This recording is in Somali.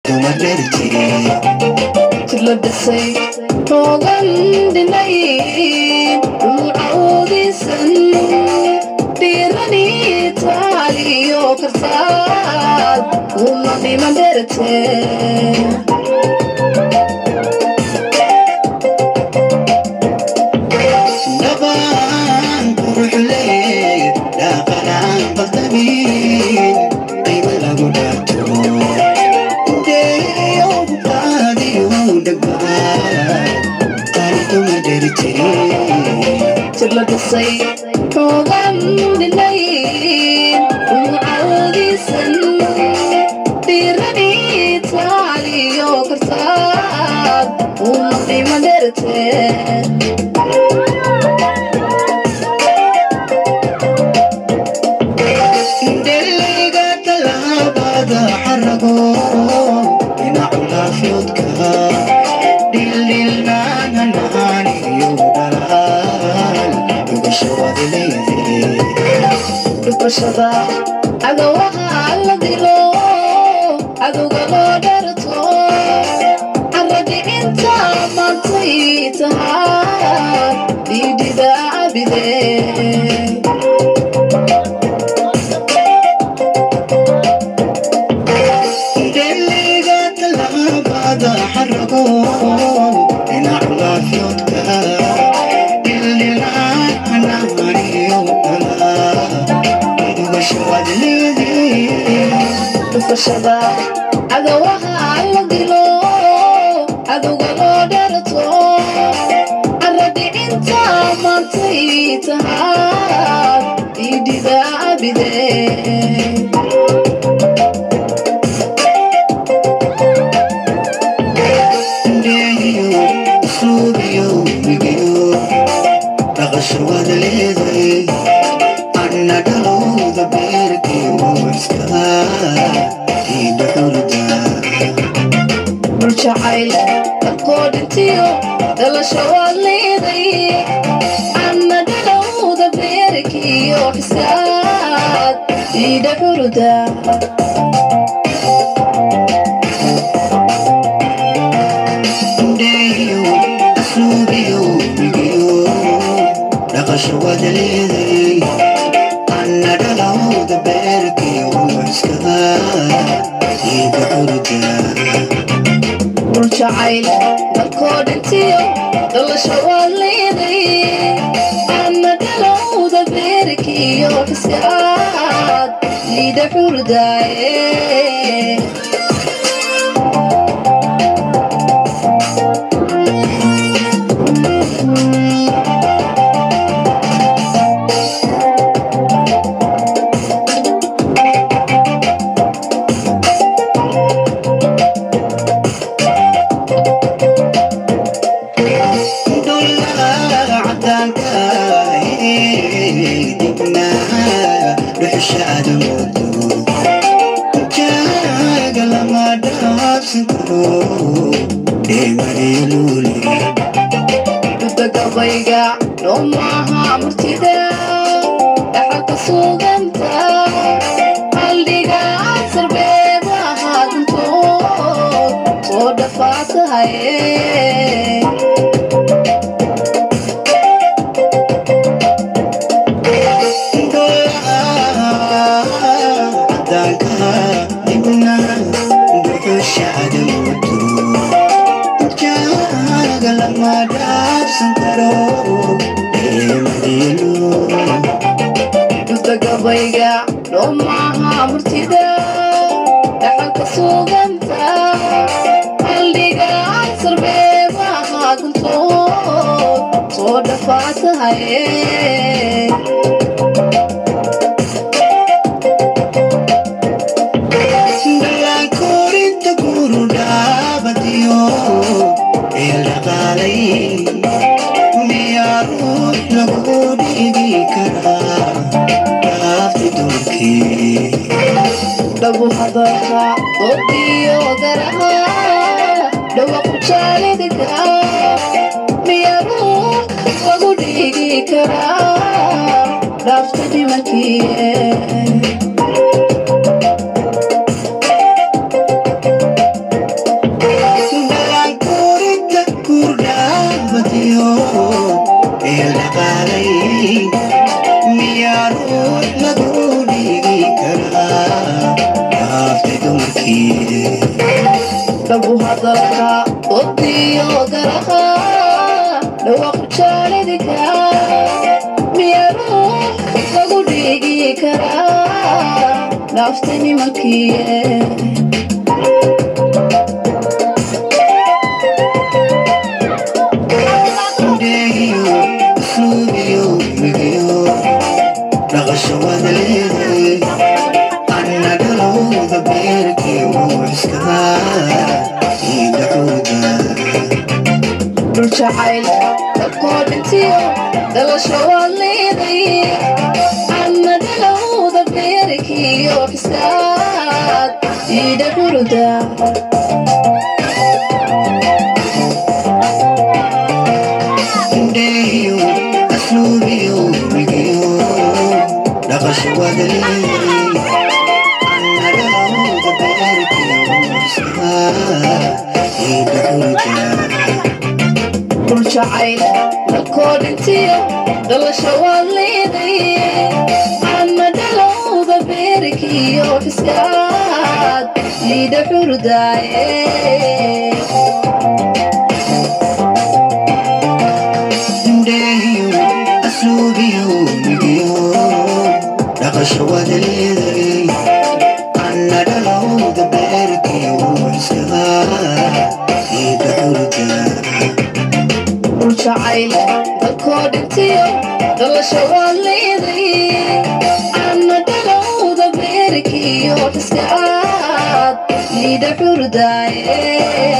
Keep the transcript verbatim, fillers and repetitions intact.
تلبسي طوغن دناي وعودي سن ديراني تالي وكرسات ومضي ما درتي نبان بروح لي لا قنان بلتمين قيمة لقلاتو تلبسي طوغن دناي وعودي سن ديراني تالي وكرسات ومضي ما درتي Shaba, agawaha alladilo, agugalo darto, aradi inta matita, didida abide. Deliga talabada harrago, ina ula fiotka, dillila anamariyo dala. Shaba, agawaha alladilo, agugalo darto, aradi inta matita, didida abide. Deyo, subiyo, bigiyo, takashwad lezay, annadalo the berki uska. برجعيل القود انتيو دل شوالي ذي عنا دلو دبيركي وحساد ايدا حردا ديو اسلوبيو بيو نقشوا دليذي عنا دلو دبيركي وحساد ايدا حردا برجعيل الكود انتيو دل شوالي ذي عنا دلو دبيركي وحساد ايدا حردا ضيقة لو معها مرتدى لحق صوغنتا قلبيقا عصر بيضاها كنتو صود فاتها عداكا ابنا بحش عدم لما دار سنترو ديمديلو تلقى ضيقة لو معها مرتدى لحق صوغنتا قلبيقا عصر بيضاها كنتو صود فاتها دلا كورين تقولوا دابتيو الغالي ميارو لغودي بكرا رافت تركي لو حضرها ضدي وقرها لو قشالي دكا ميارو لغودي بكرا رافت تركي dhabu hadalka odiyo garaha dhawaaq jaalidka miyaro lagu dhigi karaa naftani makiye Child, according to you, the show on lady. I'm not alone, the very key of his God. Need a Buddha. Day, I flew you, you, never show on the lady. I'm not alone, the very key of his God. Need a Buddha. Child, according to you, the show on lady. I'm not alone, the very key of his God. Need a Buddha. Day, I flew you, you, never show on the lady. I'm not alone, the very key of his God. Need a Buddha. Child, according to you, the show on lady. I'm not alone, the very key of his God. Need a Buddha.